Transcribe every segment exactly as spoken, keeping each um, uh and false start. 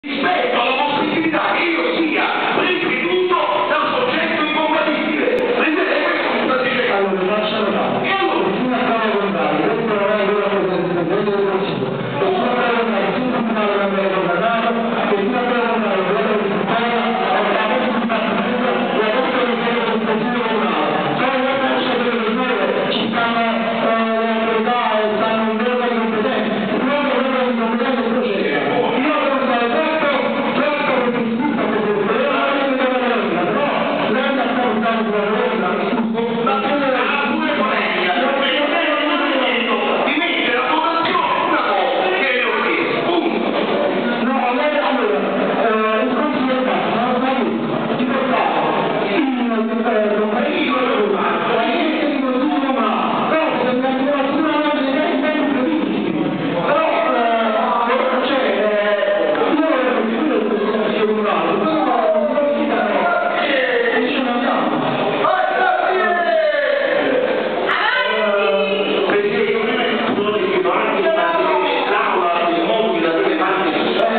rispetto alla possibilità che io sia ripetuto da un soggetto incompatibile. Prendete questo mi sta dicendo. Allora, facciamo una. E allora, fino a prova contraria, questo non è quello che si vede del Consiglio. E fino a prova contraria, si può fare una bella contraria, e fino a prova contraria, quello che si fa, è la possibilità di fare la vostra richiesta del Consiglio Comunale. Solo la faccia delle persone ci stanno le autorità e stanno in vero di competenza. Non che quello di competenza procede. Io devo fare troppo, troppo perché si sta facendo il problema, non mi deve la vita, però lei sta portando sulla vita, Ma tu ha pure polemica, perché non è il momento di mettere a votazione una cosa che io ho chiesto, punto. no, lei allora, eh, il Consiglio di Stato non fa questo, ti portava in un paese europeo, la gente di Consiglio Comunale, però se mi arriva sicuramente dei tempi ben previsti, però, eh, cioè, eh, io volevo discutere del Consiglio Comunale, però si può chiedere, e ce ne andiamo. Perché io mi sono detto anche l'aula del mondo da due parti ci sono.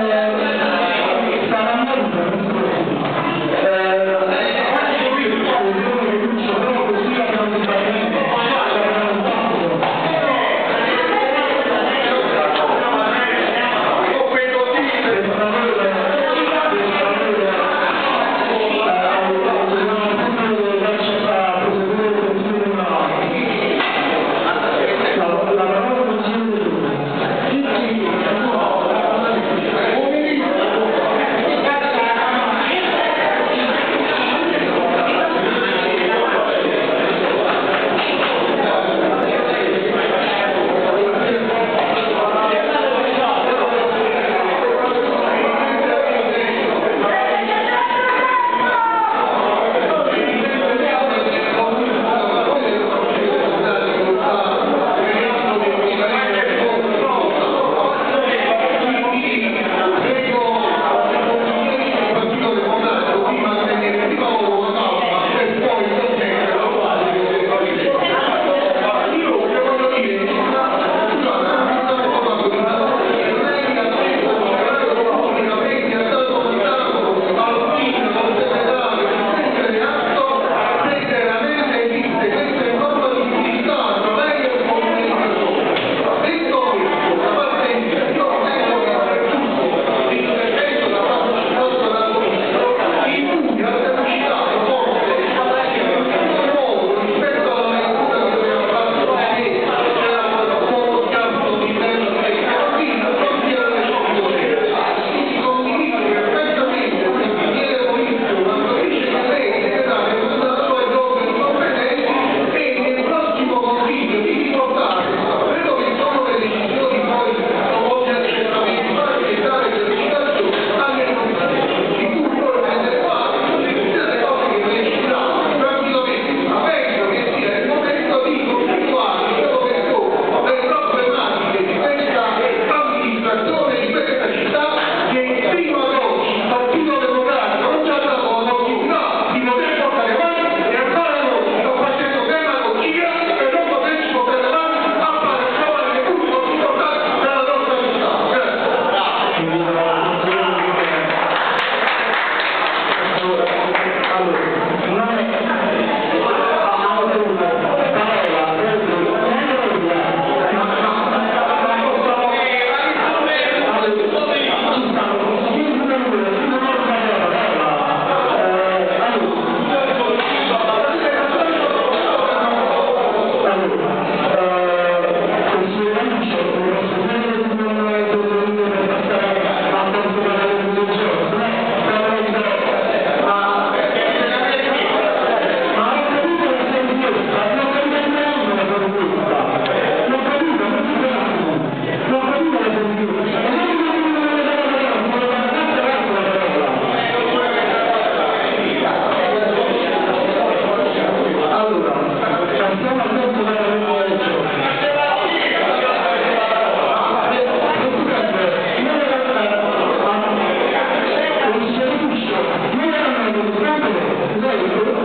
Thank you.